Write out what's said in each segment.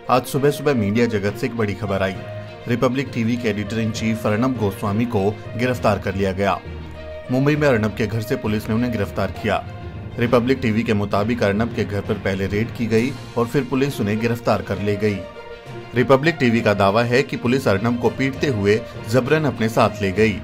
आज सुबह सुबह मीडिया जगत से एक बड़ी खबर आई। रिपब्लिक टीवी के editor in chief Arnab Goswami को गिरफ्तार कर लिया गया। मुंबई में अर्नब के घर से पुलिस ने उन्हें गिरफ्तार किया। रिपब्लिक टीवी के मुताबिक अर्नब के घर पर पहले रेड की गई और फिर पुलिस उन्हें गिरफ्तार कर ले गई। रिपब्लिक टीवी का दावा है कि पुलिस अर्नब को पीटते हुए जबरन अपने साथ ले गई।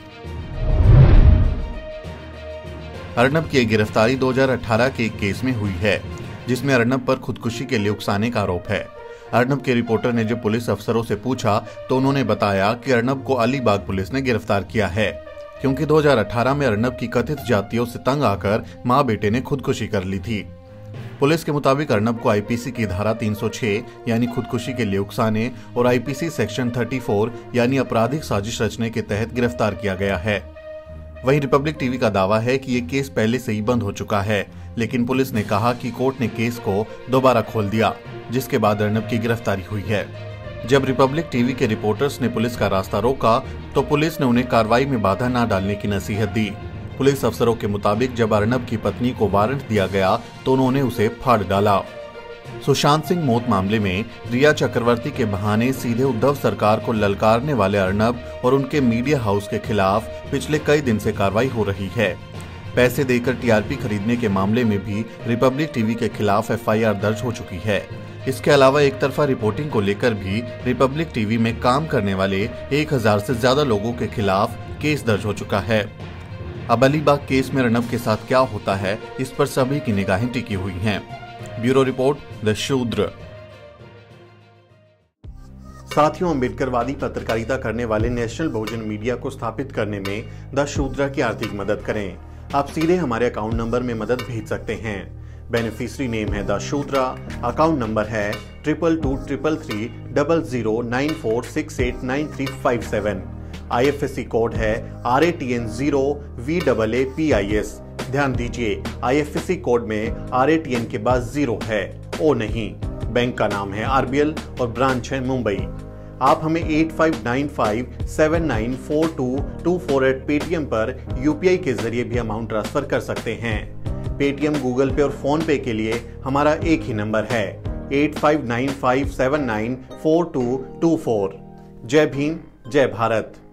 अर्नब की गिरफ्तारी 2018 के एक केस में हुई है, जिसमें अर्नब पर खुदकुशी के लिए उकसाने का आरोप है। अर्नब के रिपोर्टर ने जब पुलिस अफसरों से पूछा तो उन्होंने बताया कि अर्नब को अलीबाग पुलिस ने गिरफ्तार किया है, क्योंकि 2018 में अर्नब की कथित जातियों से तंग आकर मां बेटे ने खुदकुशी कर ली थी। पुलिस के मुताबिक अर्नब को आईपीसी की धारा 306 यानी खुदकुशी के लिए उकसाने और आईपीसी सेक्शन 34 यानी आपराधिक साजिश रचने के तहत गिरफ्तार किया गया है। वहीं रिपब्लिक टीवी का दावा है कि ये केस पहले से ही बंद हो चुका है, लेकिन पुलिस ने कहा कि कोर्ट ने केस को दोबारा खोल दिया, जिसके बाद अर्नब की गिरफ्तारी हुई है। जब रिपब्लिक टीवी के रिपोर्टर्स ने पुलिस का रास्ता रोका तो पुलिस ने उन्हें कार्रवाई में बाधा न डालने की नसीहत दी। पुलिस अफसरों के मुताबिक जब अर्नब की पत्नी को वारंट दिया गया तो उन्होंने उसे फाड़ डाला। सुशांत सिंह मौत मामले में रिया चक्रवर्ती के बहाने सीधे उद्धव सरकार को ललकारने वाले अर्नब और उनके मीडिया हाउस के खिलाफ पिछले कई दिन से कार्रवाई हो रही है। पैसे देकर टीआरपी खरीदने के मामले में भी रिपब्लिक टीवी के खिलाफ एफआईआर दर्ज हो चुकी है। इसके अलावा एक तरफा रिपोर्टिंग को लेकर भी रिपब्लिक टीवी में काम करने वाले 1000 से ज्यादा लोगों के खिलाफ केस दर्ज हो चुका है। अब अलीबाग केस में अर्नब के साथ क्या होता है, इस पर सभी की निगाहें टिकी हुई हैं। ब्यूरो रिपोर्ट, द शूद्र। साथियों, अम्बेडकरवादी पत्रकारिता करने वाले नेशनल बहुजन मीडिया को स्थापित करने में द शूद्र की आर्थिक मदद करें। आप सीधे हमारे अकाउंट नंबर में मदद भेज सकते हैं। बेनिफिशियरी नेम है द शूद्र, अकाउंट नंबर है 22333394689357। IFSC कोड है RATN0VAAPIS। ध्यान दीजिए, IFSC कोड में RATN के बाद 0 है, O नहीं। बैंक का नाम है RBL और ब्रांच है मुंबई। आप हमें 8595794224 पेटीएम पर UPI के जरिए भी अमाउंट ट्रांसफर कर सकते हैं। पेटीएम, गूगल पे और फोन पे के लिए हमारा एक ही नंबर है 8595794224। जय भीम, जय भारत।